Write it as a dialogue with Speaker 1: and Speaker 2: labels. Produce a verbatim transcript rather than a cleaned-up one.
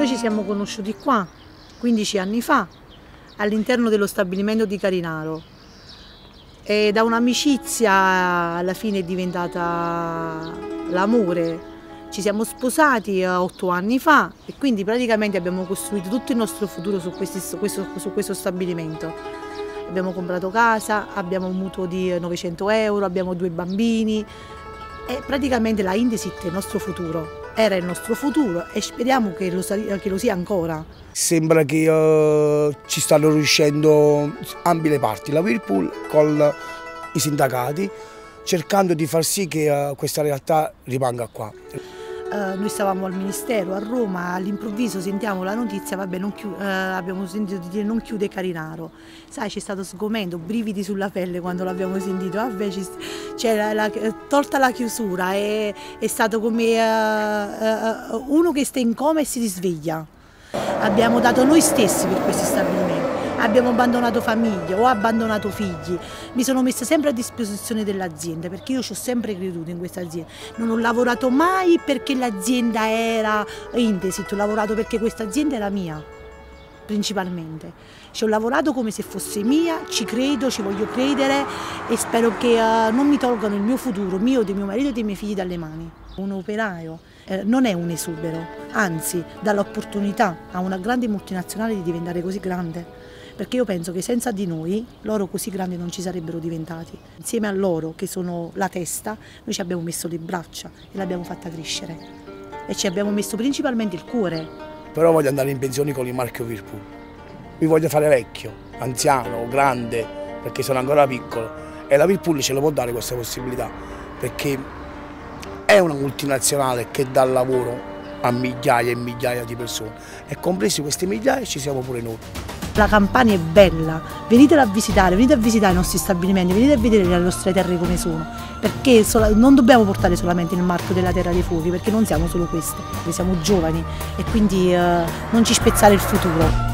Speaker 1: ci siamo conosciuti qua, quindici anni fa, all'interno dello stabilimento di Carinaro. E da un'amicizia alla fine è diventata l'amore. Ci siamo sposati otto anni fa e quindi praticamente abbiamo costruito tutto il nostro futuro su, questi, su, questo, su questo stabilimento. Abbiamo comprato casa, abbiamo un mutuo di novecento euro, abbiamo due bambini e praticamente la Indesit è il nostro futuro. Era il nostro futuro e speriamo che lo, che lo sia ancora.
Speaker 2: Sembra che uh, ci stanno riuscendo ambi le parti, la Whirlpool con i sindacati, cercando di far sì che uh, questa realtà rimanga qua.
Speaker 1: Uh, noi stavamo al Ministero a Roma, all'improvviso sentiamo la notizia, vabbè, non uh, abbiamo sentito di dire non chiude Carinaro. Sai, c'è stato sgomento, brividi sulla pelle quando l'abbiamo sentito, vabbè, c'era la, tolta la chiusura, è, è stato come uh, uh, uno che sta in coma e si risveglia. Abbiamo dato noi stessi per questi stabilimenti. Abbiamo abbandonato famiglie, ho abbandonato figli, mi sono messa sempre a disposizione dell'azienda perché io ci ho sempre creduto in questa azienda. Non ho lavorato mai perché l'azienda era Indesit, ho lavorato perché questa azienda era mia, principalmente. Ci ho lavorato come se fosse mia, ci credo, ci voglio credere e spero che uh, non mi tolgano il mio futuro, mio, di mio marito e dei miei figli dalle mani. Un operaio eh, non è un esubero, anzi dà l'opportunità a una grande multinazionale di diventare così grande. Perché io penso che senza di noi, loro così grandi non ci sarebbero diventati. Insieme a loro, che sono la testa, noi ci abbiamo messo le braccia e l'abbiamo fatta crescere. E ci abbiamo messo principalmente il cuore.
Speaker 2: Però voglio andare in pensione con il marchio Whirlpool. Mi voglio fare vecchio, anziano, grande, perché sono ancora piccolo. E la Whirlpool ce lo può dare questa possibilità, perché è una multinazionale che dà lavoro a migliaia e migliaia di persone. E compresi queste migliaia ci siamo pure noi.
Speaker 1: La Campania è bella, venitela a visitare, venite a visitare i nostri stabilimenti, venite a vedere le nostre terre come sono, perché non dobbiamo portare solamente il marchio della Terra dei Fuochi, perché non siamo solo queste, siamo giovani e quindi eh, non ci spezzare il futuro.